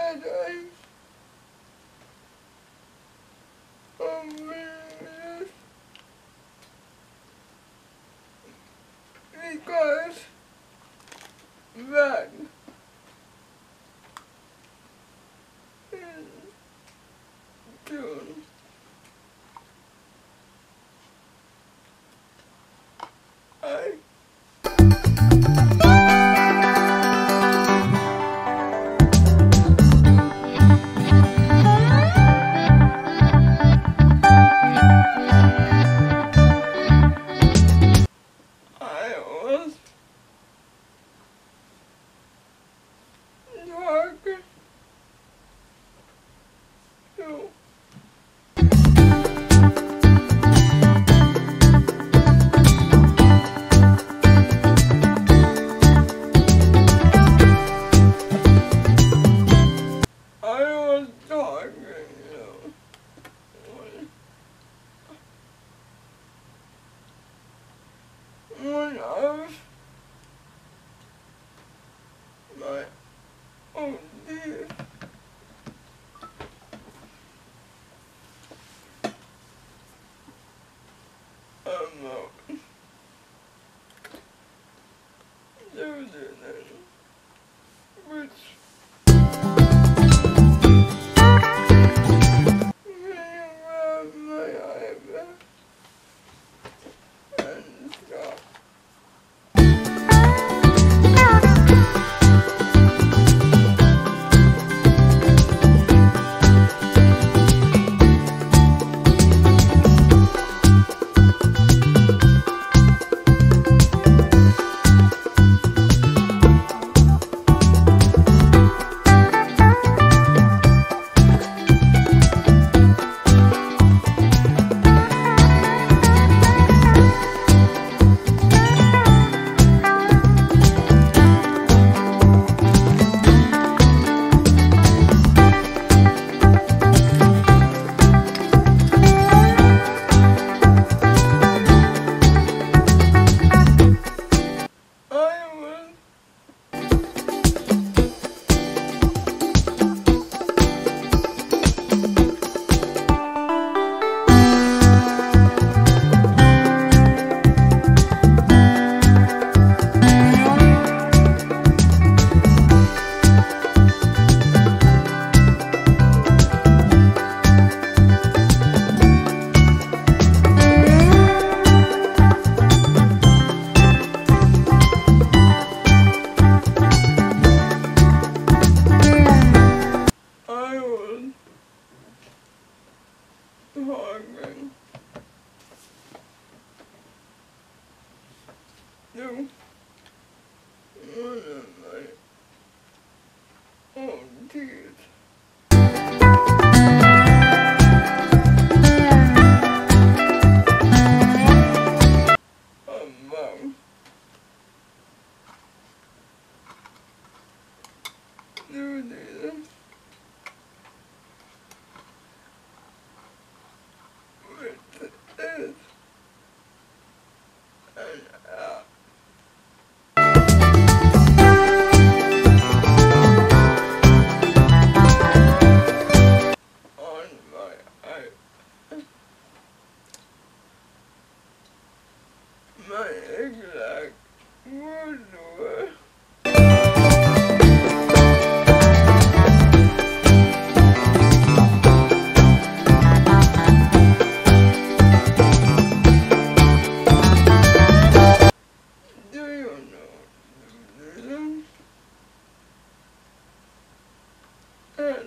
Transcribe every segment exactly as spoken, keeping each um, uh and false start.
that I omitted because that in June. I I was talking to I was talking to one of my O Ds. About Susan, which came out my iPad and stuff. I was I was talking to one of my O Ds. About Susan, which is an app on my iPad. My exact words were do you know Susan? And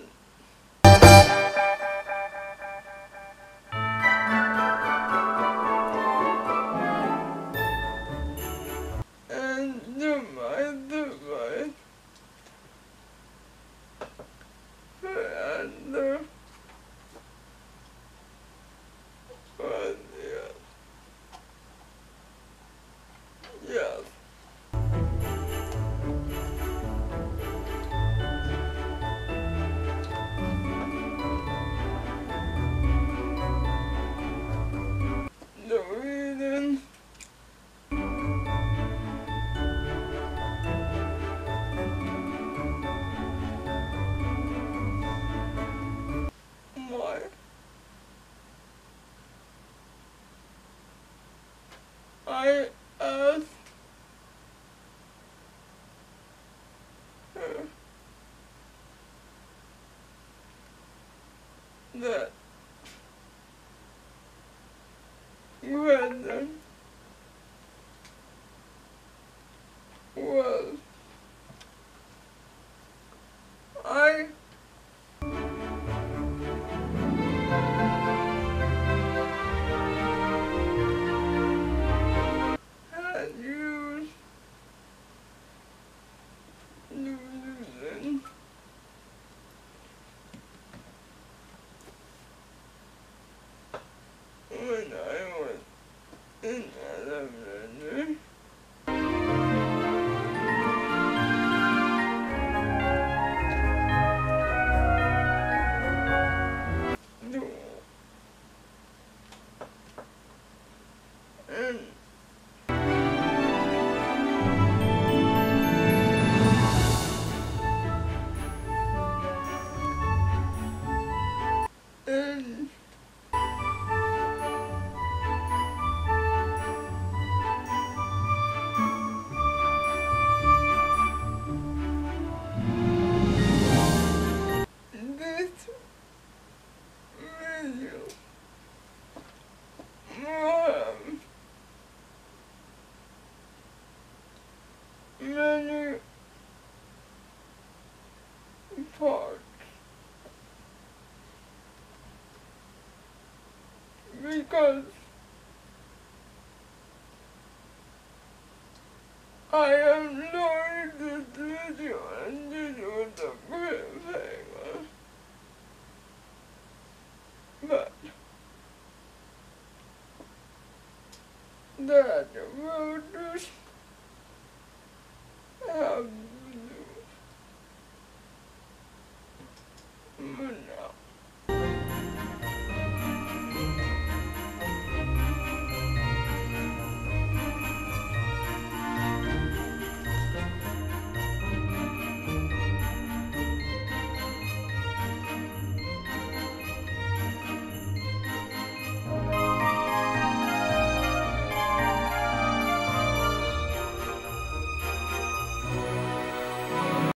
and the my device and the was yes. Yes. I asked her that whether was I had used using when I was in elementary. No. And and this video will have many parts because I am doing this video and this was a great thing, but that will just have to do.